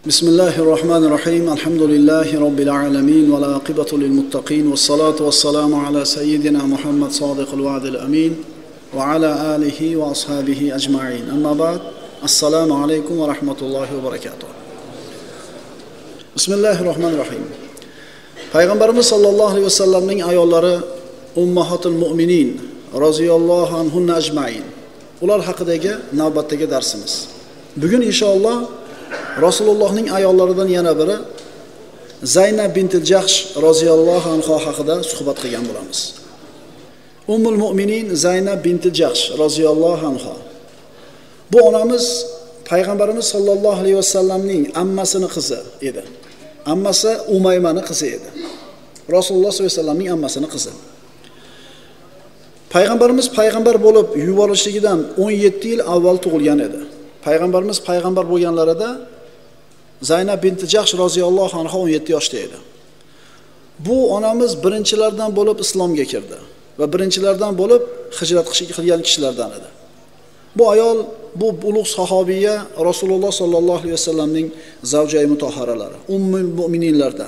Bismillahirrahmanirrahim. Alhamdulillahi rabbil alamin va la aqibatu lil muttaqin was salatu was salamu ala sayyidina Muhammad sadiqul wa'dil amin va ala alihi va ashabihi ajma'in. Amma ba'd. Assalomu alaykum va rahmatullohi va barakatuh. Bismillahirrahmanirrahim. Payg'ambarimiz sollallohu alayhi vasallamning ayollari ummahatul mu'minin roziyallohu anhunna ajma'in. Ular haqidagi navbatdagi darsimiz. Bugun inshaalloh Rasulullohning ayollaridan yana biri Zaynab binti Jahsh roziyallohu anha haqida suhbat qilgan bo'lamiz. Ummul mu'minin Zaynab binti Jahsh roziyallohu anha. Bu onamiz Payg'ambarimiz sollallohu alayhi vasallamning ammasining qizi edi. Ammasi Umaymaning qizi edi. Rasululloh sollallohu alayhi vasallamning ammasining qizi. Payg'ambarimiz payg'ambar bo'lib yuborilishligidan 17 yil avval tug'ilgan edi. Payg'ambarimiz payg'ambar bo'lganlarida Zaynab binti Jahsh roziyallohu anha 17 yoshda edi. Bu onamiz birinchilardan bo'lib islomga kirdi va birinchilardan bo'lib hijrat qilgan kishilardan edi. Bu ayol, bu ulug' sahobiya Rasululloh sollallohu alayhi vasallamning zavjai mutahharalari, ummul mu'mininlardan.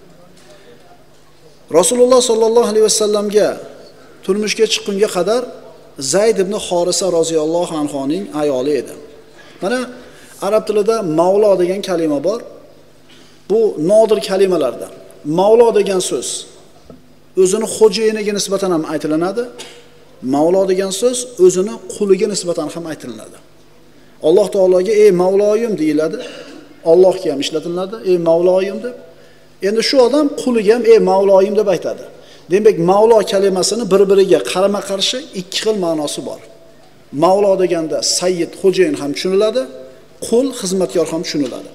Rasululloh sollallohu alayhi vasallamga turmushga chiqqunga qadar Zayd ibn Horisa roziyallohu anhoning ayoli edi. Mana arab tilida mavlo degan kalima bor. Bu nodir kalimalardan. Mavlo degan so'z o'zini xo'jayiniga nisbatan ham aytilinadi. Mavlo degan so'z o'zini quliga nisbatan ham aytilinadi. Alloh taologa ey mavloyim deyiladi. Allohga ham ishlatiladi, ey mavloyim deb. Endi shu odam quliga ham ey mavloyim deb aytadi. Demak, mavlo kalimasini bir-biriga qarama-qarshi ikki xil ma'nosi bor. Mavlo deganda sayyid, xo'jayin ham tushuniladi, qul, xizmatkor ham tushuniladi.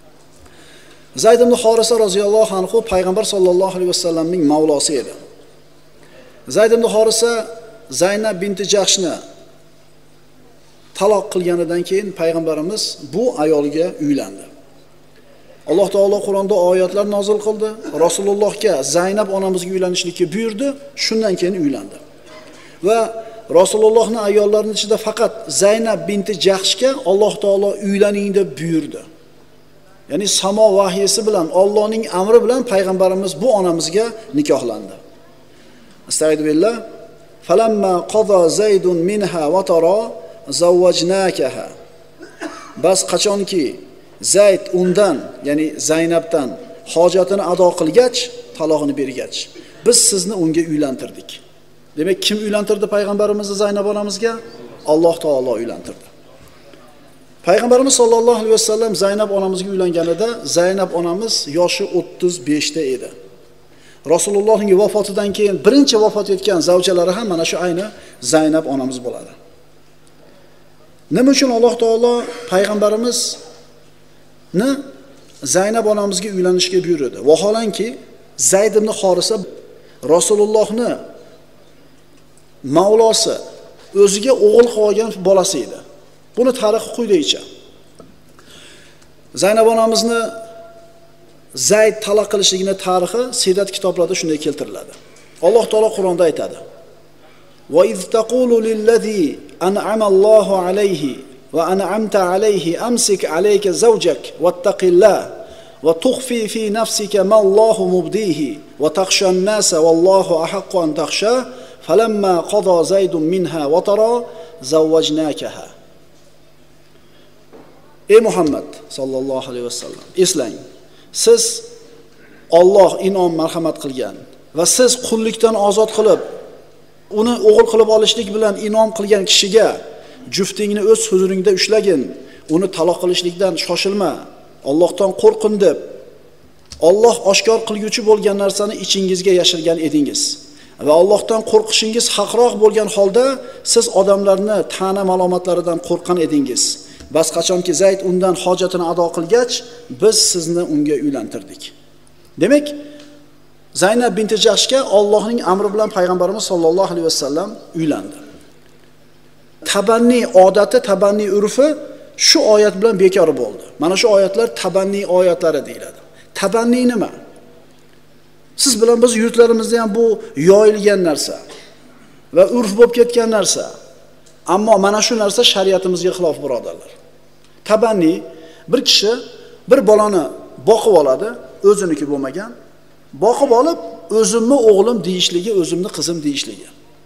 Zayd ibn Horisa roziyallohu anhu payg'ambar sollallohu alayhi vasallamning mavlosi edi. Zayd ibn Horisa Zaynab binti Jahshni taloq qilganidan keyin payg'ambarimiz bu ayolga uylandi. Alloh taolo Qur'onda oyatlar nozil qildi. Rasulullohga Zaynab onamizga uylanishlikka buyurdi, shundan keyin uylandi. Va Rasulullohning ayollarining ichida faqat Zaynab binti Jahshga Alloh taolo uylaning deb buyurdi. Ya'ni samo vahyisi bilan, Allohning amri bilan payg'ambarimiz bu onamizga nikohlandi. Astagfirullah. Falamma qada Zaydun minha wa tara zawwajnakaha. Bas qachonki Zayd undan, ya'ni Zaynabdan hojatini ado qilgach, talog'ini bergach, biz sizni unga uylantirdik. Demak, kim uylantirdi payg'ambarimizni Zaynab onamizga? Alloh taolo uylantirdi. Payg'ambarimiz sollallohu alayhi vasallam Zaynab onamizga uylanganida Zaynab onamiz yoshi 35 ta edi. Rasulullohning vafotidan keyin birinchi vafot etgan zavjalari ham mana shu ayni Zaynab onamiz bo'ladi. Nima uchun Alloh taolo payg'ambarimizni Zaynab onamizga uylanishga buyurdi? Vaholanki Zayd ibn Horisa Rasulullohni mavlosi, o'ziga o'g'il qilgan bolasi edi. Buni tarixi quyidagicha. Zaynab onamizni Zayd taloq qilishligini tarixi siyrat kitoblarida shunday keltiriladi. Alloh taolo Qur'onda aytadi: "Va iz taqulu lillazi an'ama Allohu alayhi va an'amta alayhi amsik alayka zawjak wattaqillah va tukhfi fi nafsika ma Allohu mubdihi va takhsha an-nasa wallohu ahaqqu an takhsha falamma qada Zaydun minha wa tara zawwajnakaha." Ey Muhammad sallallohu alayhi vasallam, eslang. Siz Alloh inom marhamat qilgan va siz qullikdan ozod qilib, uni o'g'il qilib olishlik bilan inom qilgan kishiga juftingni o'z huzuringda ushlagin, uni taloq qilishlikdan shoshilma, Allohdan qo'rqin deb Alloh oshkor qilguvchi bo'lgan narsani ichingizga yashirgan edingiz. Va Allohdan qo'rqishingiz haqroq bo'lgan holda siz odamlarni ta'na malomatlaridan qo'rqan edingiz. Bas qachonki Zayd undan hojatini ado qilgach, biz sizni unga uylantirdik. Demak, Zaynab binti Jahshga Allohning amri bilan payg'ambarimiz sollallohu alayhi vasallam uylandi. Tabanni odati, tabanni urfi shu oyat bilan bekor bo'ldi. Mana shu oyatlar tabanni oyatlari deyiladi. Tabanni nima? Siz bilan biz yurtlarimizda ham bu yoyilgan narsa va urf bo'lib ketgan narsa. Ammo mana shu narsa shariatimizga xilof, birodarlar. Tabanni bir kishi bir bolani boqib oladi, o'ziniki bo'lmagan. Boqib olib, o'zimni o'g'lim deyishligi, o'zimni qizim deyishligi.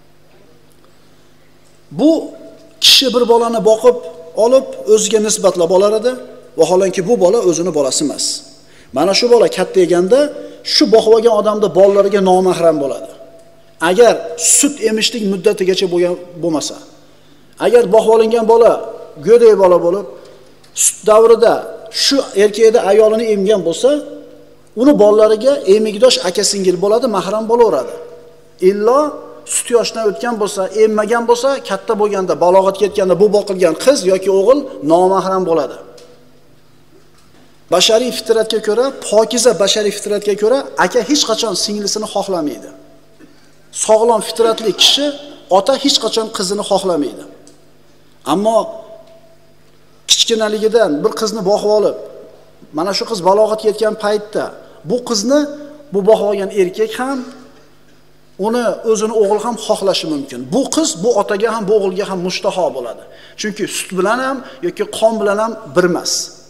Bu kishi bir bolani boqib olib, o'ziga nisbatlab olar edi, vaholanki bu bola o'zini bolasi emas. Mana shu bola kattayganda shu boqib olgan odamning bolalariga nomahram bo'ladi. Agar sut emishlik muddatigacha bo'lmasa, agar boqib olingan bola go'dak bola bo'lib, sut davrida shu erkakda ayolini emgan bo'lsa, uni bolalariga emigdosh aka-singil bo'ladi, mahram bo'laveradi. Illo sut yoshdan o'tgan bo'lsa, emmagan bo'lsa, katta bo'lganda, balog'atga yetganda bu boqilgan qiz yoki o'g'il nomahram bo'ladi. Bashariy fitratga ko'ra, pokiza bashariy fitratga ko'ra aka hech qachon singlisini xohlamaydi. Sog'lom fitratli kishi ota hech qachon qizini xohlamaydi. Ammo kichkinaligidan bir qizni boqib olib, mana shu qiz balog'atga yetgan paytda bu qizni bu boqib olgan erkak ham uni o'zini o'g'il ham xohlashi mumkin. Bu qiz bu otaga ham bu o'g'ilga ham mushtaho bo'ladi. Chunki sut bilan ham yoki qon bilan ham bir emas.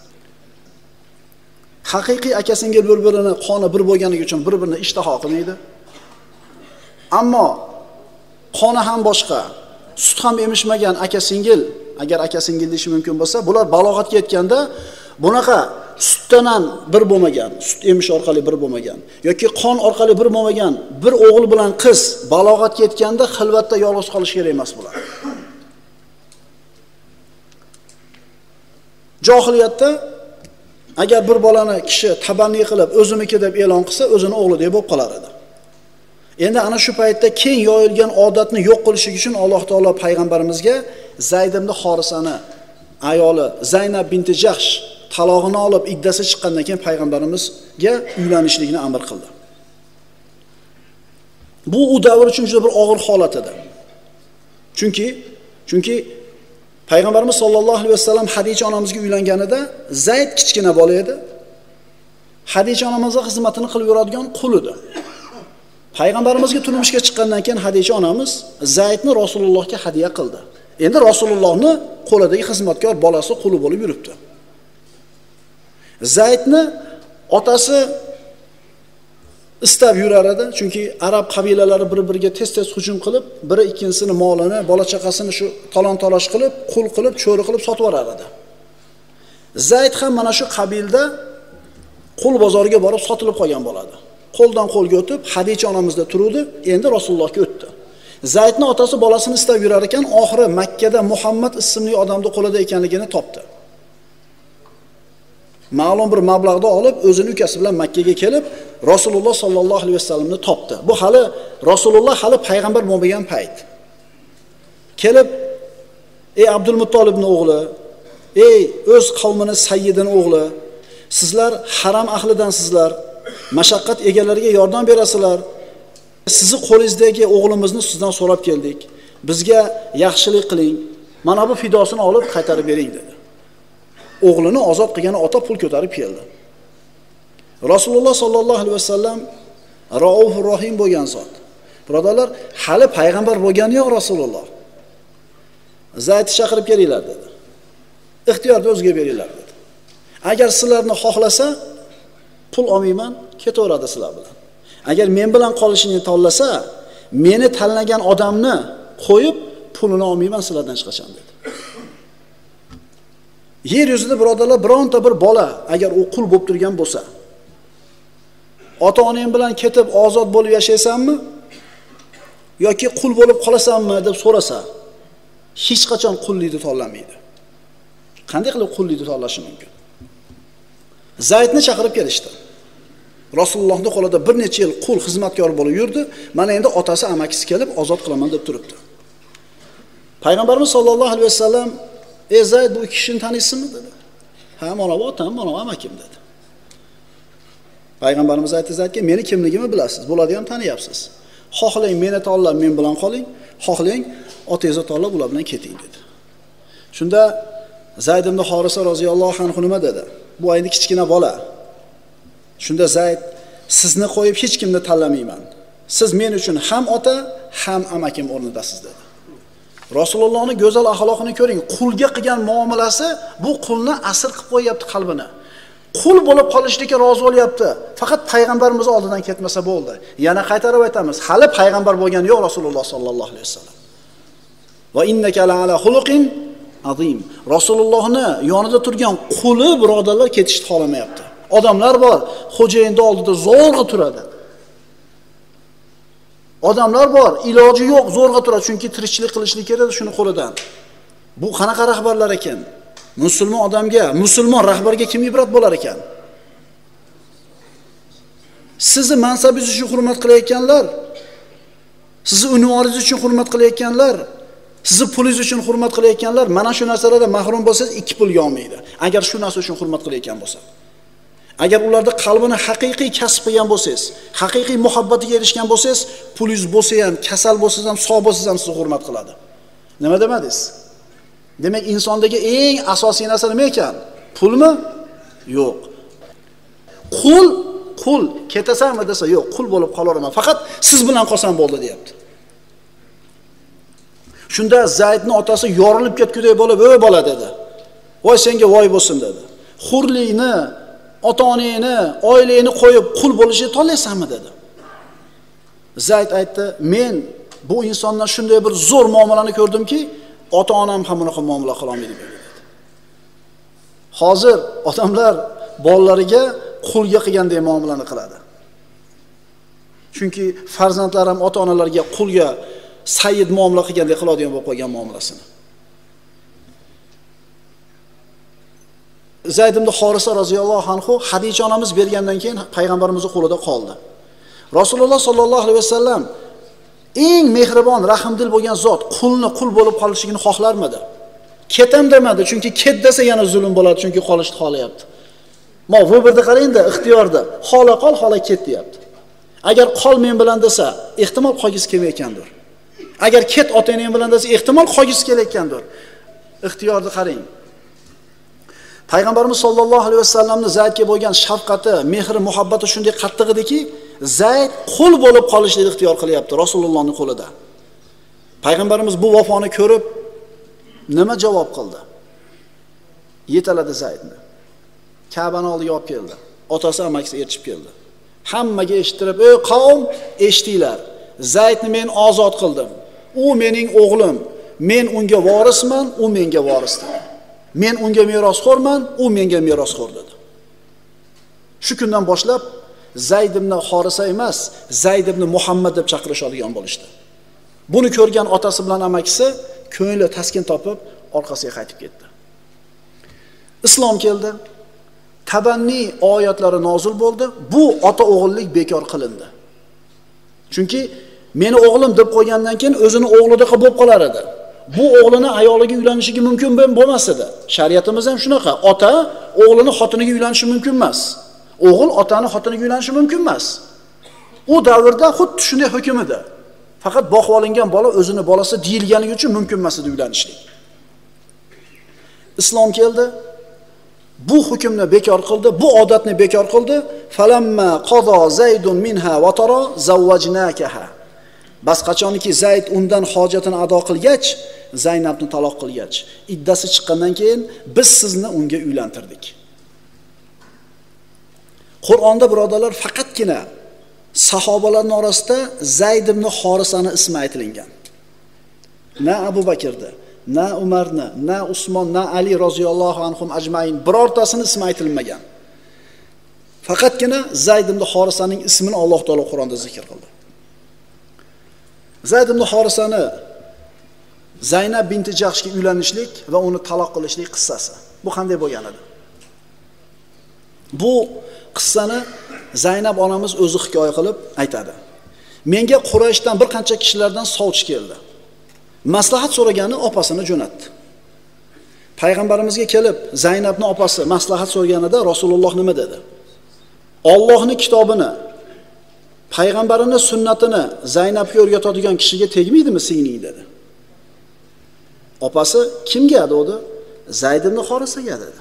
Haqiqiy aka-singil bir-birini qoni bir bo'lganligi uchun bir-birini ishtaho qilmaydi. Ammo qoni ham boshqa, sut ham emishmagan aka-singil, agar aka-singil deyish mumkin bo'lsa, bular balog'atga yetganda bunaqa sutdan ham bir bo'lmagan, sut emish orqali bir bo'lmagan yoki qon orqali bir bo'lmagan bir o'g'il bilan qiz balog'atga yetganda xilvatda yolg'iz qolish kerak emas bular. Johiliyatda agar bir bolani kishi tabanni qilib o'zimniki deb e'lon qilsa, o'zini o'g'lidek bo'lib qolar edi. Endi ana shu paytda keng yoyilgan odatni yo'q qilish uchun Alloh taolo payg'ambarimizga Zayd ibn Xorisani ayoli Zaynab binti Jahsh talog'ini olib iddasi chiqqandan keyin payg'ambarimizga uylanishlikni amr qildi. Bu u davr uchun juda bir og'ir holat edi. Chunki payg'ambarimiz sollallohu alayhi vasallam Hadicha onamizga uylanganida Zayd kichkina bola edi. Hadicha onamizga xizmatini qilib yuradigan qul edi. Payg'ambarimizga turmushga chiqqandan keyin Hadicha onamiz Zaydni Rasulullohga hadiya qildi. Endi Rasulullohni qo'lidagi xizmatkor bolasi quli bo'lib yuribdi. Zaydni otasi istab yurar edi, chunki arab qabilalari bir-biriga tez-tez hujum qilib, biri ikkinchisini molini, bola-chaqasini shu talon-talosh qilib, qul qilib, cho'ri qilib sotib yurar edi. Zayd ham mana shu qabilda qul bozoriga borib sotilib qolgan bo'ladi. Qo'ldan qo'lga o'tib, Hadicha onamizda turuvdi, endi Rasulullohga o'tdi. Zaydning otasi bolasini istab yurar ekan, oxiri Makka da Muhammad ismli odamning qo'lida ekanligini topdi. Ma'lum bir mablag'da olib, o'zining ukasi bilan Makkaga kelib, Rasululloh sollallohu alayhi vasallamni topdi. Bu Rasululloh hali payg'ambar bo'lmagan payt. Kelib, ey Abdul Muttolibning o'g'li, ey o'z qavmining sayyidining o'g'li, sizlar haram ahlidansizlar, mashaqqat egalariga yordam berasizlar. Sizni qo'lingizdagi o'g'limizni sizdan so'rab keldik. Bizga yaxshilik qiling. Mana bu fidosini olib qaytarib bering dedi. O'g'lini ozod qilgan ota pul ko'tarib keldi. Rasululloh sollallohu alayhi vasallam Raufur Rohim bo'lgan zot. Birodarlar, hali payg'ambar bo'lgani yo'q Rasululloh. Zaydni chaqirib kelinglar dedi. Ixtiyorni o'ziga beringlar dedi. Agar sizlarni xohlasa, pul olmayman, ketaveradi sizlar bilan. Agar men bilan qolishini tanlasa, meni tanlagan odamni qo'yib, pulini olmayman sizlardan hech qachon dedi. Yer yuzida birodarlar, bironta bir bola agar u qul bo'lib turgan bo'lsa, ota-onang bilan ketib ozod bo'lib yashaysanmi yoki qul bo'lib qolasanmi deb so'rasa, hech qachon qullikni tanlamaydi. Qanday qilib qullikni tanlashi mumkin? Zaydni chaqirib kelishdi. Rasulullohning qo'lida bir necha yil qul xizmatkor bo'lib yurdi. Mana endi otasi amakisi kelib ozod qilaman deb turibdi. Payg'ambarimiz sollallohu alayhi vasallam, "Ey Zayd, bu kishini taniysizmi?" dedi. "Ha, mana bu otam, mana bu amakim" dedi. Payg'ambarimiz aytdi Zaydga, "Meni kimligimni bilasiz, bularni ham taniyapsiz. Xohlang meni tanlab men bilan qoling, xohlang otangizni tanlab ular bilan keting" dedi. Shunda Zayd ibn Xorisa roziyallohu anhu nima dedi? Bu endi kichkina bola. Shunda Zayd, "Sizni qo'yib hech kimni tanlamayman. Siz men uchun ham ota, ham amakim o'rnidasiz" dedi. Rasulullohning go'zal axloqini ko'ring. Qulga qilgan muomalasi bu qulni asir qilib qo'yapti qalbini. qul bo'lib qolishlikka rozi bo'lyapti. Faqat payg'ambarimiz oldidan ketmasa bo'ldi. Yana qaytarib aytamiz, hali payg'ambar bo'lgani yo'q Rasululloh sallallohu alayhi vasallam. Va innaka ala xuluqin azim. Rasulullohni yonida turgan quli birodarlar ketishni xohlamayapti. Odamlar bor, xo'jayinni oldida zo'rg'a turadi. Odamlar bor, iloji yo'q, zo'rg'a turadi, chunki tirikchilik qilishlik kerak shuni qo'lidan. Bu qanaqa rahbarlar ekan? Musulmon odamga, musulmon rahbarga kim ibrat bo'lar ekan? Sizni mansabingiz uchun hurmat qilayotganlar, sizni unvoningiz uchun hurmat qilayotganlar, sizni pulingiz uchun hurmat qilayotganlar, mana shu narsalardan mahrum bo'lsangiz 2 pul yolmaydi. Agar shu narsa uchun hurmat qilayotgan bo'lsa. Agar ularda qalbini haqiqiy kasb qilgan bo'lsangiz, haqiqiy muhabbatiga erishgan bo'lsangiz, pulingiz bo'lsa ham, kasal bo'lsangiz ham, sog' bo'lsangiz ham sizni hurmat qiladi. Nima demadingiz? Demak, insondagi eng asosiy narsa nima ekan? Pulmi? Yo'q. Qul ketasanmi desa, yo'q, qul bo'lib qolaveraman. Faqat siz bilan qolsam bo'ldi, deyapti. Shunda Zaydning otasi yorilib ketgudek bo'lib, "Ey bola" dedi. "Voy senga voy bo'lsin" dedi. "Xurlikni, ota-onangni, oilangni qo'yib qul bo'lishni tanlaysanmi" dedi. Zayd aytdi, "Men bu insondan shunday bir zo'r muomalani ko'rdimki, ota-onam ham bunaqa muomala qila olmaydi" dedi. Hozir odamlar bolalariga qulga qilgandek muomalani qiladi. Chunki farzandlar ham ota-onalarga qulga sayyid muomala qilgandek qiladigan bo'lib qolgan muomalasini. Zayd ibn Horisa roziyallohu anhu Hadija onamiz bergandan keyin payg'ambarimizning qo'lida qoldi. Rasululloh sollallohu alayhi vasallam eng mehribon, rahmdil bo'lgan zot qulni qul bo'lib qolishligini xohlarmidi? Ketam demadi, chunki ket desa yana zulm bo'ladi, chunki qolishni xohlayapti. Bu yerda qarang-da, ixtiyorda. Xola qol, xola ket deyapti. Agar qol men bilan desa, ehtimol qolgisi kelmayotgandir. Agar ket otang bilan desa, ehtimol qolgisi kelayotgandir. Ixtiyorni qarang. Payg'ambarimiz sollallohu alayhi vasallamning Zaydga bo'lgan shafqati, mehri, muhabbati shunday qattiq ediki, Zayd qul bo'lib qolishni ixtiyor qilyapti Rasulullohning qo'lida. Payg'ambarimiz bu vafoni ko'rib nima javob qildi? Yetaladi Zaydni. Ka'bani oldiga olib keldi. Otasi amakisi erchib keldi. Hammaga eshittirib, "Ey qavm, eshitinglar. Zaydni men ozod qildim. U mening o'g'lim. Men unga vorisman, u menga vorisdir. Men unga merosxo'rman, u menga merosxo'r" dedi. Shu kundan boshlab Zayd ibn Horisa emas, Zayd ibn Muhammad deb chaqirishadigan bo'lishdi. Buni ko'rgan otasi bilan amakisi ko'ngli taskin topib, orqasiga qaytib ketdi. Islom keldi. Tabanni oyatlari nozil bo'ldi. Bu ota-o'g'illik bekor qilindi. Chunki meni o'g'lim deb qo'ygandan keyin o'zini o'g'lidek bo'lib qolar edi. Bu o'g'lini ayoliga uylanishiga mumkin bo'lmas edi. Shariatimiz ham shunaqa. Ota o'g'lini xotiniga uylanishi mumkin emas. O'g'il otani xotiniga uylanishi mumkin emas. U davrda xuddi shunday hukm edi. Faqat boqib olingan bola o'zini bolasi deyilgani uchun mumkin emas edi uylanishlik. Islom keldi. Bu hukmni bekor qildi, bu odatni bekor qildi. Falamma qada Zaydun minha wa tara zawwajnakaha. Bas qachonki Zayd undan hojatini ado qilgach, Zaynabni taloq qilgach, iddasi chiqqandan keyin biz sizni unga uylantirdik. Qur'onda birodarlar faqatgina sahobalarning orasida Zayd ibn Horisani ismi aytilgan. Na Abu Bakrda, na Umarni, na Usmon, na Ali roziyallohu anhum ajmain birortasini ismi aytilmagan. Faqatgina Zayd ibn Horisaning ismini Alloh taolo Qur'onda zikr qildi. Zayd ibn Horisani Zaynab binti Jahshga uylanishlik va uni taloq qilishlik qissasi. Bu qanday bo'lgan edi? Bu qissani Zaynab onamiz o'zi hikoya qilib aytadi. Menga Qurayshdan bir qancha kishilardan sovchi keldi. Maslahat so'ragani opasini jo'natdi. Payg'ambarimizga kelib, Zaynabning opasi maslahat so'raganida Rasululloh nima dedi? Allohning kitobini, payg'ambarining sunnatini Zaynabga o'rgatadigan kishiga tegmaydimi singling dedi. Opasi kimga dedi? Zayd ibn Horisaga dedi.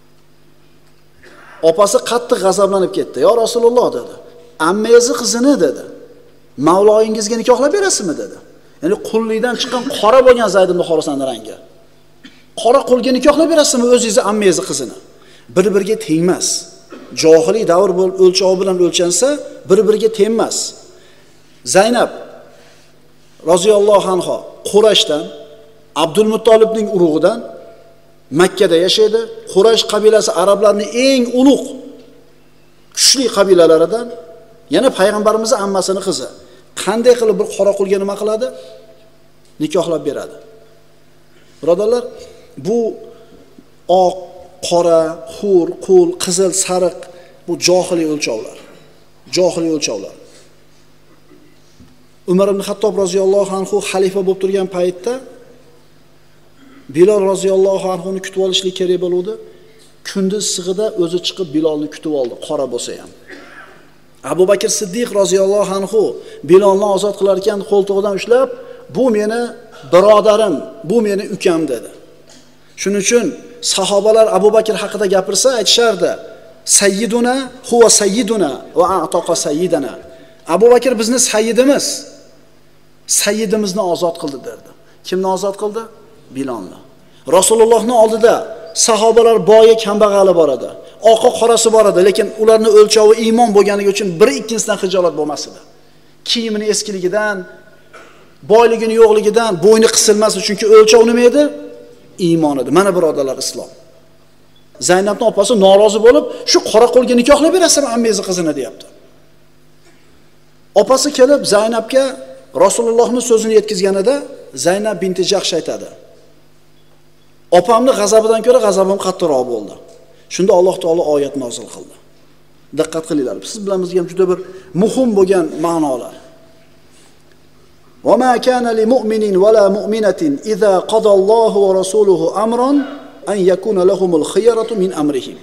Opasi qattiq g'azablanib ketdi. "Ya Rasululloh" dedi. "Ammangizni qizini" dedi. "Mavloyingizga nikohlab berasizmi" dedi. Ya'ni qullikdan chiqqan qora bo'lgan Zayd ibn Horisaning rangi. "Qora qulga nikohlab berasizmi o'zingizni ammangizni qizini?" Bir-biriga tengmas. johiliy davr o'lchovi bilan o'lchansa, bir-biriga tengmas. Zaynab roziyallohu anha Qurayshdan, Abdul Muttolibning urug'idan Makka da yashaydi. Quraysh qabilasi arablarning eng ulug' kuchli qabilalaridan. Yana payg'ambarimizning ammasining qizi. Qanday qilib bir qora qulga nima qiladi? Nikohlab beradi. Birodarlar, bu oq, qora, xur, qul, qizil, sariq bu johiliy o'lchovlar. Johiliy o'lchovlar. Umar ibn Xattob roziyallohu anhu xalifa bo'lib turgan paytda Bilol roziyallohu anhu ni kutib olishlik kerak bo'ldi. Kunduz sig'ida o'zi chiqib Bilolni kutib oldi, qora bo'lsa ham. Abu Bakr Siddiq roziyallohu anhu Bilolni ozod qilar ekan, qo'ltig'idan ushlab, "Bu meni birodarim, bu meni ukam" dedi. Shuning uchun sahobalar Abu Bakr haqida gapirsa aytishardi: "Sayyiduna huwa sayyiduna va a'taqa sayyidana." Abu Bakr bizni sayyidimiz. Sayyidimizni ozod qildi derdi. Kimni ozod qildi? Bilolni. Rasulullohning oldida sahobalar boyi kambag'ali bor edi. Oqi qorasi bor edi, lekin ularning o'lchovi iymon bo'lganligi uchun bir ikkinchisidan xijolat bo'lmas edi. Kiyimini eskiligidan, boyligini yo'qligidan bo'yni qisilmasi, chunki o'lchov nima edi? Iymon edi. Mana birodarlar, islom. Zaynabning opasi norozi bo'lib, shu qora qo'lga nikohlab berasizmi ammengizni qizini deyapti. Opasi kelib Zaynabga Rasulullohning so'zini yetkazganida Zaynab binti Jahsh aytadi: "Opamning g'azabidan ko'ra g'azabim qattiqroq bo'ldi." Shunda Alloh taolo oyat nozil qildi. Diqqat qilinglar. Siz bilan bizga ham juda bir muhim bo'lgan ma'nolar. "Va ma kana li mu'minin va la mu'minatin idza qada Allohu va rasuluhu amran an yakuna lahumul khiyaratu min amrihim."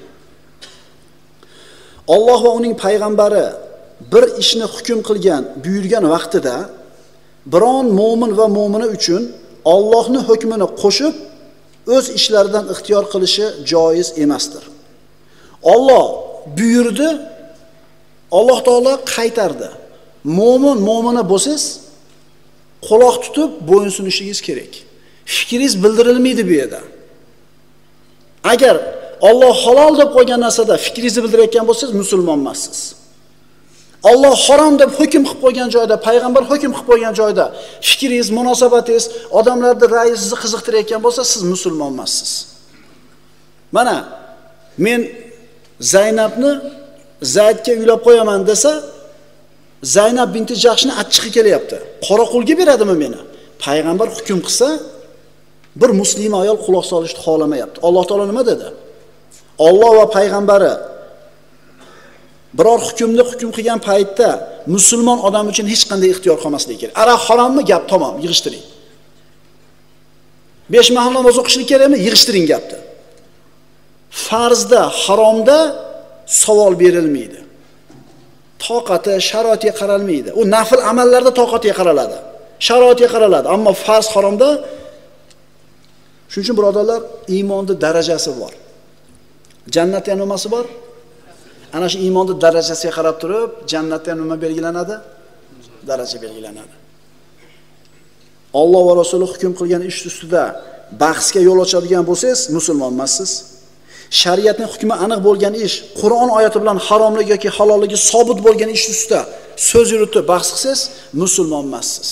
Alloh va uning payg'ambari bir ishni hukm qilgan, buyurgan vaqtida biron mo'min va mo'mina uchun Allohning hukmini qo'shib o'z ishlaridan ixtiyor qilishi joiz emasdir. Alloh buyurdi, Alloh taolo qaytardi. Mo'min, mo'mina bo'lsangiz, quloq tutib bo'yinsunishingiz kerak. Fikringiz bildirilmaydi bu yerda. Agar Alloh halol deb qo'ygan narsada fikringizni bildirayotgan bo'lsangiz, musulmon emassiz. Alloh harom deb hukm qilib qo'ygan joyda, payg'ambar hukm qilib qo'ygan joyda fikringiz, munosabatingiz, odamlarning ra'yi sizni qiziqtirayotgan bo'lsa, siz musulmon emassiz. Mana men Zaynabni Zaydga uylab qo'yaman desa, Zaynab binti Jahshni achchig'i kelyapti. Qora qulga beradimi meni? Payg'ambar hukm qilsa, bir musulmon ayol quloq solishni xohlamayapti. Alloh taolo nima dedi? Alloh va payg'ambari biror hukmni hukm qilgan paytda musulmon odam uchun hech qanday ixtiyor qolmasligi kerak. Aroq harommi? Gap tamom, yig'ishtiring. 5 mahal namoz o'qishlik kerakmi? Yig'ishtiring gapni. Farzda, haromda savol berilmaydi. Toqati, sharoitiga qaralmaydi. U nafil amallarda toqatiga qaraladi. Sharoitiga qaraladi, ammo farz, haromda. Shuning uchun birodarlar, iymonning darajasi bor. Jannatda nimasi bor? Ana shu iymonning darajasiga qarab turib, jannatda nima belgilanadi? Daraja belgilanadi. Alloh va Rasuli hukm qilgan ish ustida bahsga yo'l ochadigan bo'lsangiz, musulmon emassiz. Shariatning hukmi aniq bo'lgan ish, Qur'on oyati bilan haromligi yoki halolligi sobit bo'lgan ish ustida so'z yuritib bahs qilsangiz, musulmon emassiz.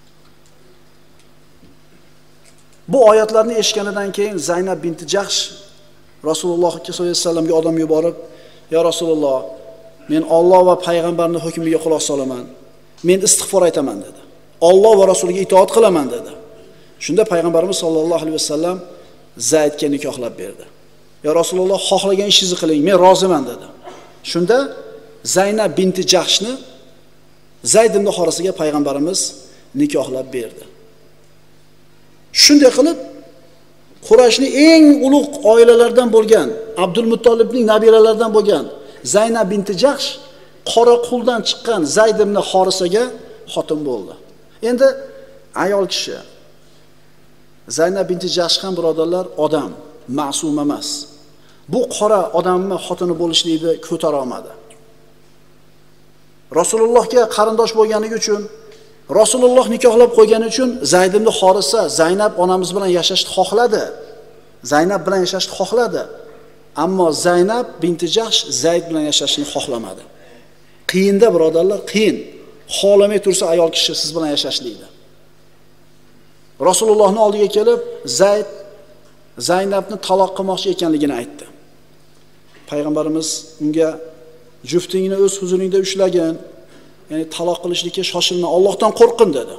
Bu oyatlarni eshitganidan keyin Zaynab binti Jahsh Rasululloh sollallohu alayhi vasallamga odam yuborib, "Ya Rasululloh, men Alloh va payg'ambarning hukmiga quloq solaman. Men istig'for aytaman" dedi. Alloh va rasuliga itoat qilaman dedi. Shunda payg'ambarimiz sollallohu alayhi vasallam Zaydga nikohlab berdi. "Ya Rasululloh, xohlagan ishingizni qiling, men roziman" dedi. Shunda Zaynab binti Jahshni Zayd ibn Horisiga payg'ambarimiz nikohlab berdi. Shunday qilib Qurayshning eng ulug' oilalaridan bo'lgan, Abdul Muttolibning nabiralaridan bo'lgan Zaynab binti Jahsh qora quldan chiqqan Zayd ibn Horisaga xotin bo'ldi. Endi ayol kishi Zaynab binti Jahsh ham birodarlar odam, ma'sum emas. Bu qora odamni xotini bo'lishlikni ko'tara olmadi. Rasulullohga qarindosh bo'lganligi uchun, Rasululloh nikohlab qo'ygani uchun Zayd ibn Horisa Zaynab onamiz bilan yashashni xohladi. Zaynab bilan yashashni xohladi. Ammo Zaynab binti Jahsh Zayd bilan yashashni xohlamadi. Qiyinda birodarlar, qiyin. Xohlamay tursa ayol kishi siz bilan yashashlikdi. Rasulullohning oldiga kelib, Zayd Zaynabni taloq qilmoqchi ekanligini aytdi. Payg'ambarimiz unga juftingni o'z huzuringda ushlagin, ya'ni taloq qilishlikka shoshilma, Allohdan qo'rqin dedi.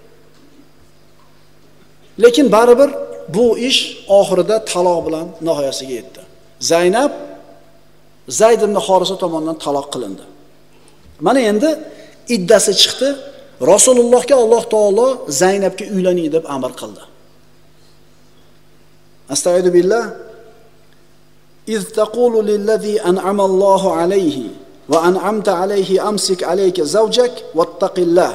Lekin baribir bu ish oxirida taloq bilan nihoyasiga yetdi. Zaynab Zayd ibn Horisa tomonidan taloq qilindi. Mana endi iddasi chiqdi. Rasulullohga Alloh taolo Zaynabga uylaning deb amr qildi. Astagfiru billah. İz taqulu lillazi an'ama Allohu alayhi va an'amta alayhi amsik alayka zawjak wattaqillah.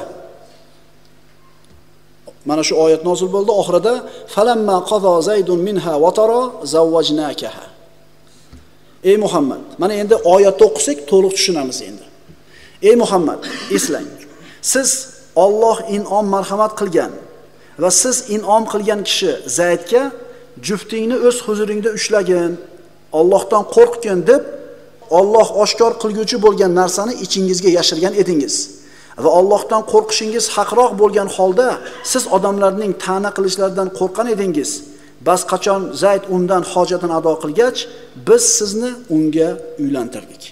Mana shu oyat nozil bo'ldi. Oxirida falamma qaza Zaydun minha watara zawwajnakaha. Ey Muhammad, mana endi oyatni o'qisak to'liq tushunamiz endi. Ey Muhammad, eslang. Siz Alloh in'om marhamat qilgan va siz in'om qilgan kishi Zaydga juftingni o'z huzuringda ushlagin, Allohdan qo'rqgin deb Alloh oshkor qilguvchi bo'lgan narsani ichingizga yashirgan edingiz. Va Allohdan qo'rqishingiz haqroq bo'lgan holda siz odamlarning ta'na qilishlaridan qo'rqan edingiz. Bas qachon Zayd undan hojatini ado qilgach, biz sizni unga uylantirdik.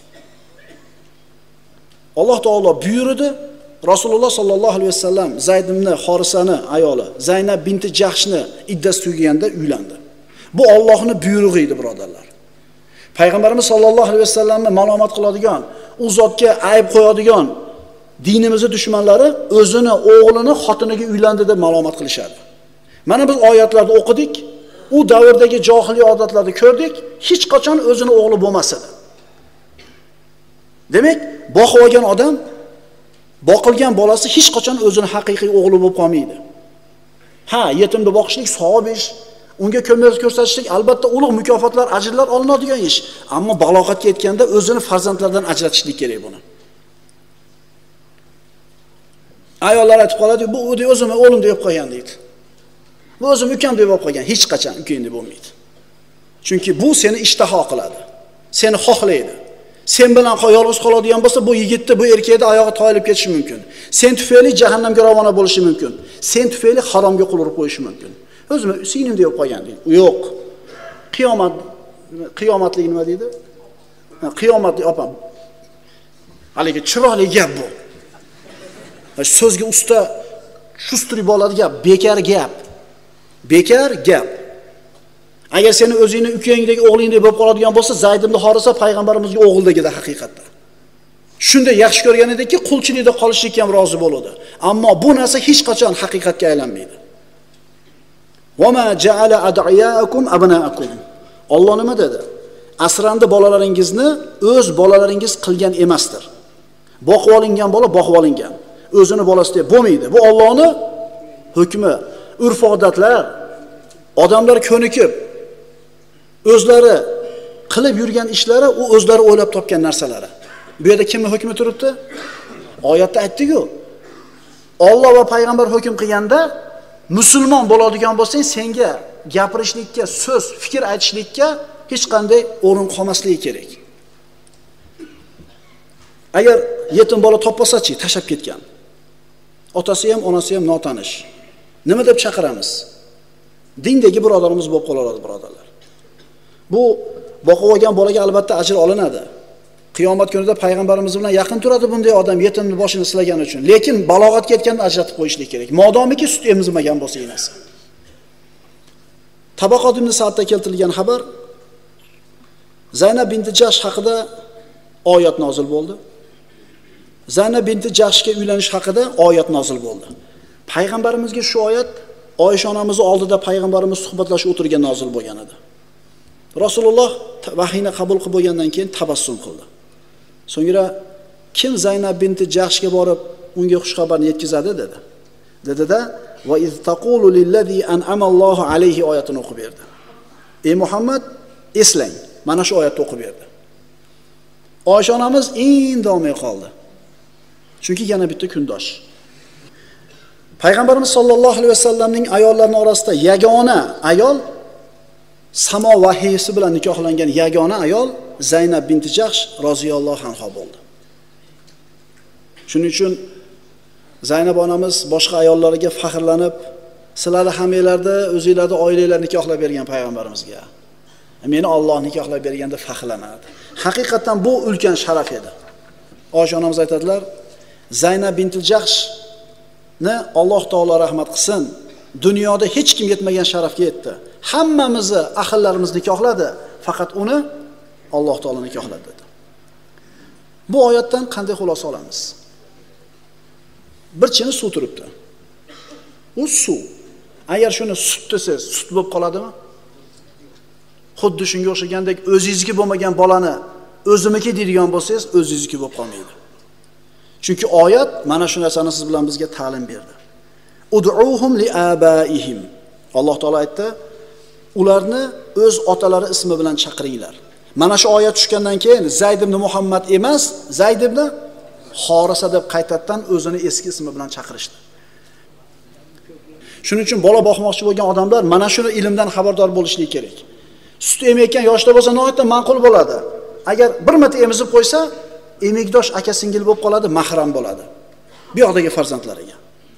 Alloh taolo buyurdi. Rasululloh sallallohu alayhi vasallam Zayd ibn Horisani ayoli Zaynab binti Jahshni iddasi tugaganda uylandi. Bu Allohning buyrug'i edi, birodarlar. Payg'ambarimiz sallallohu alayhi vasallamni malomat qiladigan, u zotga ayb qo'yadigan dinimizning dushmanlari o'zini o'g'lini xotiniga uylandi deb malomat qilishadi. Mana biz oyatlarda o'qidik, u davrdagi johiliy odatlarni ko'rdik, hech qachon o'zini o'g'li bo'lmas edi. Demak, boqib olgan odam boqilgan bolasi hech qachon o'zini haqiqiy o'g'li bo'lib qolmaydi. Ha, yetimni boqishlik savob ish, unga ko'mak ko'rsatishlik albatta ulug' mukofotlar, ajrlar olinadigan ish, ammo balog'atga yetganda o'zini farzandlardan ajratishlik kerak buni. Ayollar aytib qoladi, bu o'zim o'g'lim deb qo'ygan deydi. Bu o'zim ukam deb qo'ygan, hech qachon ukang deb bo'lmaydi. Chunki bu seni ishtaho qiladi, seni xohlaydi. Sen bilan yolg'iz qoladigan bo'lsa, bu yigitni, bu erkakni oyog'i toyilib ketishi mumkin. Sen tufayli jahannamga ravona bo'lishi mumkin. Sen tufayli haromga qo'l urib qo'yishi mumkin. O'zim singlim deb qo'ygan deydi. Yo'q. Qiyomatlik nima deydi? Qiyomatli opam. Haligi chiroyli gap bu. So'zga usta shustri bo'ladi gap, bekar gap. Bekar gap. Agar seni o'zingni ukangdagi o'g'lingdek bo'lib qoladigan bo'lsa, Zayd ibn Horisa payg'ambarimizga o'g'ildagida haqiqatda. Shunday yaxshi ko'rgan ediki, qulchilikda qolishlikka ham rozi bo'ladi. Ammo bu narsa hech qachon haqiqatga aylanmaydi. Va ma ja'ala ad'iyaakum abnaakum. Alloh nima dedi? Asrandi bolalaringizni o'z bolalaringiz qilgan emasdir. Boqib olingan bola boqib olingan. O'zini bolasi deb bo'lmaydi. Bu Allohning hukmi, urf-odatlar, odamlar ko'nikib o'zlari qilib yurgan ishlari, u o'zlari o'ylab topgan narsalari. Bu yerda kimning hukmi turibdi? Oyatda aytdik-ku. Alloh va payg'ambar hukm qilganda musulmon bo'ladigan bo'lsang, senga gapirishlikka, so'z, fikr aytishlikka hech qanday o'rin qolmasligi kerak. Agar yetim bola topolsa-chi, tashab ketgan. Otasi ham, onasi ham notanish. Nima deb chaqiramiz? Dindagi birodarimiz bo'lib qoladi, birodarlar. Bu boqib olgan bolaga albatta ajr olinadi. Qiyomat kunida payg'ambarimiz bilan yaqin turadi bunday odam yetimni boshini silagani uchun. Lekin balog'atga yetganda ajratib qo'yishlik kerak. Modomiki sut emizmagan bo'lsa enasi. Tabaqot ibn Sa'dda keltirilgan xabar Zaynab binti Jahsh haqida oyat nozil bo'ldi. Zaynab binti Jahshga uylanish haqida oyat nozil bo'ldi. Payg'ambarimizga shu oyat Oysha onamiz oldida payg'ambarimiz suhbatlashib o'tirgan nozil bo'lgan edi. Rasululloh vahiyni qabul qilib bo'lgandan keyin tabassum qildi. So'ngra kim Zaynab binti Jahshga borib unga xush xabarni yetkazadi dedi. Dedi-da va iz taqulu lillazi an'ama Allohu alayhi oyatini o'qib berdi. Ey Muhammad, eslang. Mana shu oyatni o'qib berdi. Oysha onamiz indamay qoldi. Chunki yana bitta kundosh. Payg'ambarimiz sollallohu alayhi vasallamning ayollarining orasida yagona ayol samo vahiysi bilan nikohlangan yagona ayol Zaynab binti Jahsh roziyallohu anha bo'ldi. Shuning uchun Zaynab onamiz boshqa ayollarga faxrlanib, sizlarni hammanglarni o'zingizlarni oilanglar nikohlab bergan payg'ambarimizga, meni Alloh nikohlab berganda faxrlanadi. Haqiqatan bu ulkan sharaf edi. Oysha onamiz aytadilar, Zaynab binti Jahshni Alloh taolo rahmat qilsin, dunyoda hech kim yetmagan sharafga yetdi. Hammamizni ahillarimiz nikohladi, faqat uni Alloh taolo nikohladi dedi. Bu oyatdan qanday xulosa olamiz? Bir chini suv turibdi. U suv. Agar shuni sut desangiz, sut bo'lib qoladimi? Xuddi shunga o'xshagandek o'zingizga bo'lmagan bolani o'zimiki deydigan bo'lsangiz, o'zingizniki bo'lib qolmaydi. Chunki oyat mana shu narsani siz bilan bizga ta'lim berdi. Ud'uhum li abaihim. Alloh taolo aytdi, ularni o'z otalari ismi bilan chaqiringlar. Mana shu oyat tushgandan keyin Zayd ibn Muhammad emas, Zayd ibn Horisa deb qaytadan o'zini eski ismi bilan chaqirishdi. Shuning uchun bola boqmoqchi bo'lgan odamlar mana shu ilmdan xabardor bo'lishligi kerak. Sut emayotgan yoshda bo'lsa nihoyatda ma'qul bo'ladi. Agar bir marta emizib qo'ysa, emikdosh aka-singil bo'lib qoladi, mahram bo'ladi. Bu yoqdagi farzandlariga.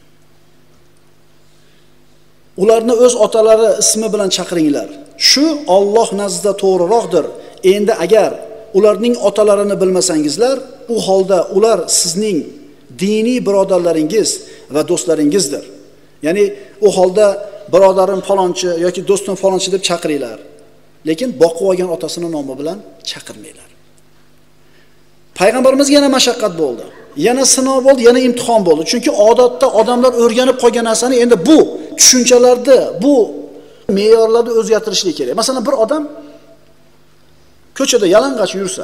Ularni o'z otalari ismi bilan chaqiringlar. Shu Alloh nazdida to'g'riroqdir. Endi agar ularning otalarini bilmasangizlar, u holda ular sizning diniy birodarlaringiz va do'stlaringizdir. Ya'ni u holda birodarim falonchi yoki do'stim falonchi deb chaqiringlar. Lekin boqib olgan otasini nomi bilan chaqirmanglar. Payg'ambarimizga yana mashaqqat bo'ldi. Yana sinov bo'ldi, yana imtihon bo'ldi. Chunki odatda odamlar o'rganib qolgan narsani endi bu tushunchalarda, bu me'yorlarni o'zgartirishlik kerak. Masalan, bir odam ko'chada yalang'och yursa,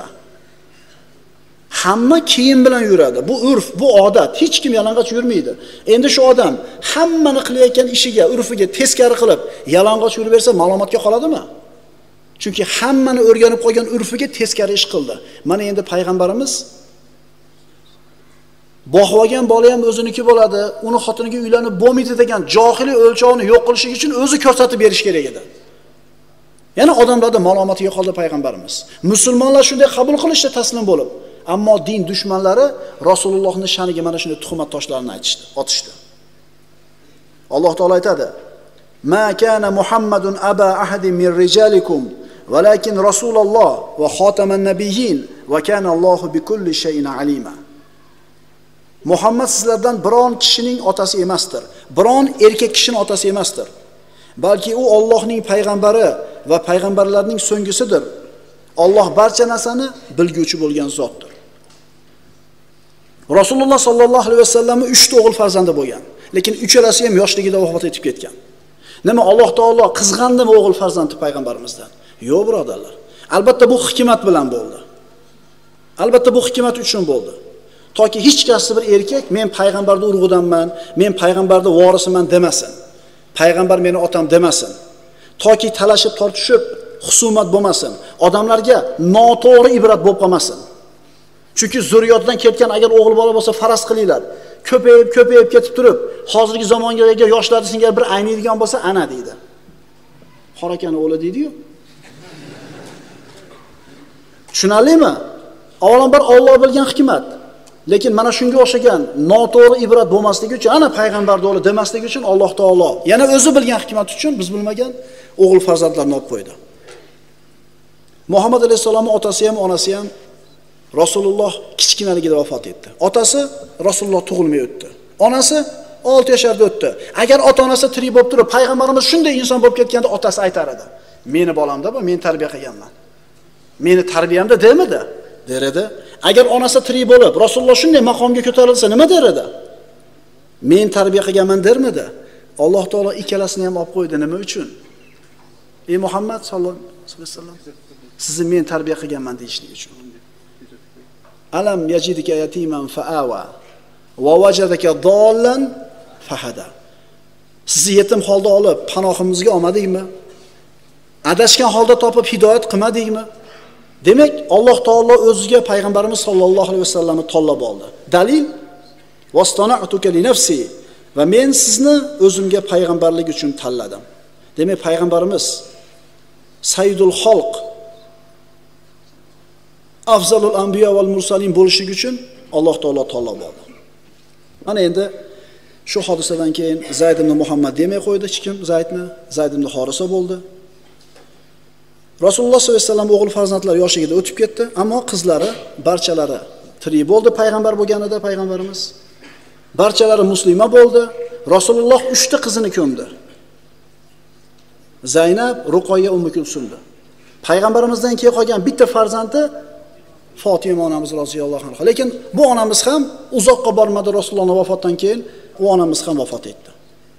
hamma kiyim bilan yuradi. Bu urf, bu odat. Hech kim yalang'och yurmaydi. Endi shu odam hammani qilayotgan ishiga, urfiga teskari qilib yalang'och yurib bersa, ma'lumotga qoladimi? Chunki hammani o'rganib qolgan urfiga teskari ish qildi. Mana endi payg'ambarimiz boqib olgan bola ham o'ziniki bo'ladi, uni xotiniga uylanib bo'lmaydi degan johiliy o'lchovni yo'q qilish uchun o'zi ko'rsatib berish kerak edi. Yana odamlarda ma'lumatiga qoldi payg'ambarimiz. Musulmonlar shunday qabul qilishdi taslim bo'lib, ammo din dushmanlari Rasulullohning shaniga mana shunday tuhmat toshlarini otishdi. Alloh taolo aytadi: "Ma kana Muhammadun aba ahadin min rijalikum, walakin Rasululloh va xotaman nabiyyin va kana Allohu bikulli shay'in alima." Muhammad sizlardan biron kishining otasi emasdir. Biron erkak kishining otasi emasdir. Balki u Allohning payg'ambari va payg'ambarlarning so'nggisidir. Alloh barcha narsani bilguvchi bo'lgan zotdir. Rasululloh sallallohu alayhi vasallamning 3 ta o'g'il farzandi bo'lgan, lekin uchalasi ham yoshligida vafot etib ketgan. Nima Alloh taolo qizg'andimi o'g'il farzandi payg'ambarimizdan? Yo'q, birodarlar. Albatta bu hikmat bilan bo'ldi. Albatta bu hikmat uchun bo'ldi. Toki hech qaysi bir erkak men payg'ambarning urug'idanman, men payg'ambarning vorisiman demasin. Payg'ambar meni otam demasin. Toki talashib tortishib husumat bo'lmasin. Odamlarga noto'g'ri ibrat bo'lib qolmasin. Chunki zurriyotdan ketgan agar o'g'il bola bo'lsa faraz qilinglar. Ko'payib ketib turib, hozirgi zamonga yoshlarni singari bir ayniydigan bo'lsa ana deydi. Xorakani o'g'li deydi-yu. Tushunarlimi? Avvalambor Alloh bilgan hikmat. Lekin mana shunga o'xshagan noto'g'ri ibrat bo'lmasligi uchun, ana payg'ambar o'g'li demasligi uchun Alloh taolo yana o'zi bilgan hikmat uchun biz bilmagan o'g'il farzandlarni olib qo'ydi. Muhammad alayhisolamning otasi ham, onasi ham Rasululloh kichkinaligida vafot etdi. Otasi Rasululloh tug'ilmay o'tdi. Onasi 6 yoshlarda o'tdi. Agar ota-onasi tirik bo'lib turib, payg'ambarimiz shunday inson bo'lib ketganda otasi aytar edi: "Meni bolamda bu, men tarbiya qilganman. Meni tarbiyamda demidi?" der edi. Agar onasi tirik bo'lib, Rasululloh shunday maqomga ko'tarilsa, nima der edi? Men tarbiya qilganman dermidi? Alloh taolo ikkalasini ham olib qo'ydi. Nima uchun? Ey Muhammad sallallohu alayhi vasallam, sizni men tarbiya qilganman deyishlik uchun. Alam yajidika yatiman fa'awa va wajadaka dollan fahada. Sizni yetim holda olib panohimizga olmadikmi? Adashgan holda topib hidoyat qilmadikmi? Demak, Alloh taolo o'ziga payg'ambarimiz sollallohu alayhi vasallamni tanlab oldi. Dalil: "Vastana'tuka li nafsi" va men sizni o'zimga payg'ambarlik uchun tanladim. Demak, payg'ambarimiz Sayyidul xalq, afzalul anbiyo val mursalin bo'lishligi uchun Alloh taolo tanlab oldi. Mana endi shu hodisadan keyin Zayd ibn Muhammad demay qo'ydi hech kim Zaydni, Zayd ibn Horisa bo'ldi. Rasululloh sollallohu alayhi vasallam o'g'il farzandlar yoshligida o'tib ketdi, ammo qizlari barchalari tirik bo'ldi payg'ambar bo'lganida payg'ambarimiz. Barchalari musulmon bo'ldi. Rasululloh 3 ta qizini ko'mdi. Zaynab, Ruqoya, Ummu Kulsumdi. Payg'ambarimizdan keyin qolgan bitta farzandi Fatima onamiz roziyallohu anha. Lekin bu onamiz ham uzoqqa bormadi Rasulullohning vafotidan keyin, u onamiz ham vafot etdi.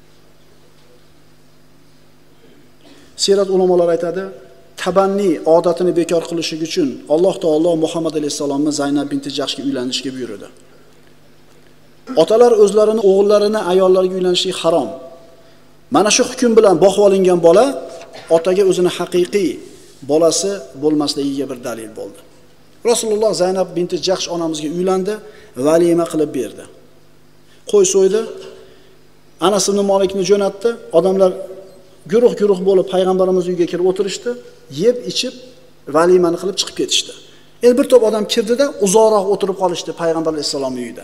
Sirat ulamolari aytadi, tabanni odatini bekor qilish uchun Alloh taolo Muhammad alayhisalomni Zaynab binti Jahshga uylanishga buyurdi. Otalar o'zlarini o'g'illarini ayollarga uylanishlik harom. Mana shu hukm bilan boqib olingan bola otaga o'zini haqiqiy bolasi bo'lmasligiga bir dalil bo'ldi. Rasululloh Zaynab binti Jahsh onamizga uylandi, valima qilib berdi. Qo'y so'ydi, Anas ibn Malikni jo'natdi. Odamlar guruh bo'lib payg'ambarimiz uyiga kirib o'tirishdi, yeb, ichib, valimani qilib chiqib ketishdi. Endi bir to'p odam kirdida uzoqroq o'tirib qolishdi payg'ambar alayhisalom uyida.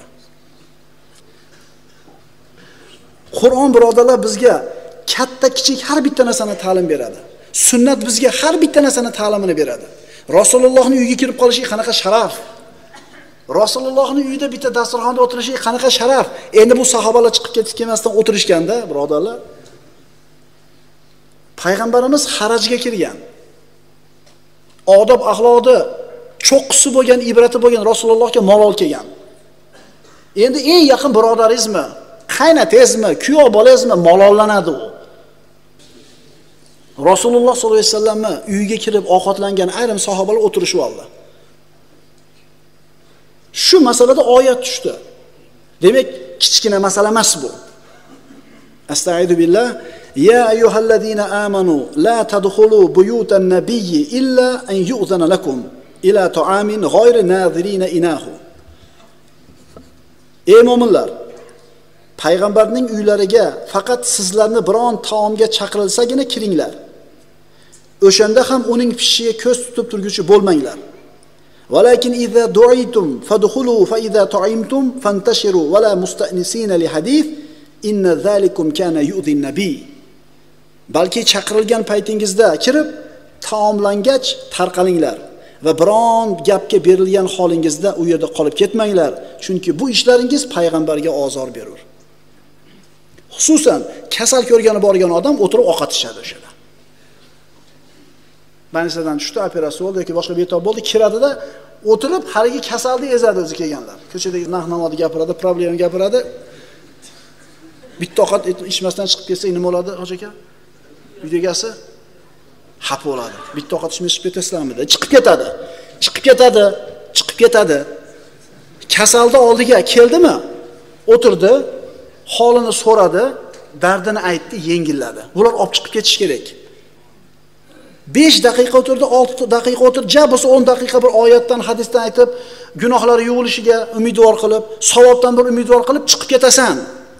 Qur'on birodarlar bizga katta kichik har bitta narsani ta'lim beradi. Sunnat bizga har bitta narsani ta'limini beradi. Rasulullohning uyiga kirib qolishing qanaqa sharaf. Rasulullohning uyida bitta dasturxonda o'tirishing qanaqa sharaf. Endi bu sahobalar chiqib ketib kelmasdan o'tirishganda, birodarlar, payg'ambarimiz harajga kirgan. Odob axloqda cho'qqisi bo'lgan, ibrati bo'lgan Rasulullohga malol kelgan. Endi eng yaqin birodarizmi, qaynotangizmi, kuyov bolangizmi malollanadi u. Rasululloh sollallohu alayhi vasallamni uyiga kirib ovqatlangan ayrim sahobalar o'tirishib oldi. Shu masalada oyat tushdi. Demak, kichkina masala emas bu. Astagfiru billah. Ya ayyuhallazina amanu la tadkhulu buyutan nabiyyi illa an yu'zana lakum ila ta'amin ghayri nazirina inahu. Ey mu'minlar, payg'ambarning uylariga faqat sizlarni biron taomga chaqirilsagina kiringlar. O'shanda ham uning pishishiga ko'z tutib turguchi bo'lmanglar. Walakin idza du'itum fadkhulu fa idza ta'imtum fantashiru wala musta'nisina li hadith inna zalikum kana yu'dhin nabiy. Balki chaqirilgan paytingizda kirib taomlangach tarqalinglar va biron gapga berilgan holingizda u yerda qolib ketmanglar, chunki bu ishlaringiz payg'ambarga ozor berur. Xususan kasal ko'rgani borgan odam o'tirib ovqat ishadi o'shada. Bansadan tushdi, operatsiya bo'ldi yoki boshqa betob bo'ldi, kiradida o'tirib haligi kasalni ezadi o'zi kelganlar. Ko'chadagi nahnamozni gapiradi, problem gapiradi. Bitta ovqat ichmasdan chiqib ketsa nima bo'ladi, hoji aka? Uyda egasi xafa bo'ladi. Bitta ovqat ichmay chiqib ketasizlarmi? Chiqib ketadi. Kasalni oldiga keldimi? O'tirdi, holini so'radi, dardini aytdi, yengilladi. Bular olib chiqib ketish kerak. 5 daqiqa o'tirdi, 6 daqiqa o'tirdi, ja bo'lsa 10 daqiqa bir oyatdan, hadisdan aytib, gunohlari yuvilishiga umidvor qilib, savobdan bir umidvor qilib chiqib ketasan.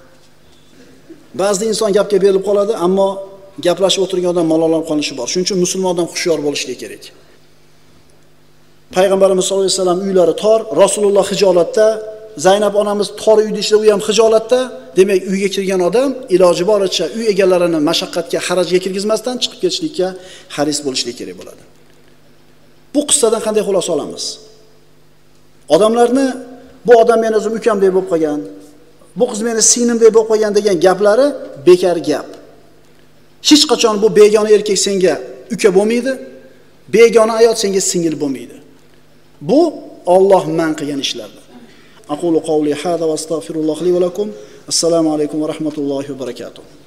Ba'zi inson gapga berilib qoladi, ammo gaplashib o'tirgan odam malollanib qolishi bor. Shuning uchun musulmon odam xushyor bo'lishi kerak. Payg'ambarimiz sollallohu alayhi vasallam uylari tor, Rasululloh hijolatda, Zaynab onamiz tor uyda ishlar, u ham hijolatda. Demak, uyga kirgan odam iloji boricha uy egalarini mashaqqatga, harajga kirgizmasdan chiqib ketishlikka haris bo'lishligi kerak bo'ladi. Bu qissadan qanday xulosa olamiz? Odamlarni bu odam meni o'zim ukamdek bo'lib qolgan, bu qiz meni singlimdek bo'lib qolgan degan gaplari bekar gap. Hech qachon bu begona erkak senga uka bo'lmaydi, begona ayol senga singil bo'lmaydi. Bu Alloh man qilgan ishlardir. Aqulu qawli hada va astaghfirulloh li va lakum. Assalomu alaykum va rahmatullohi va barakatuh.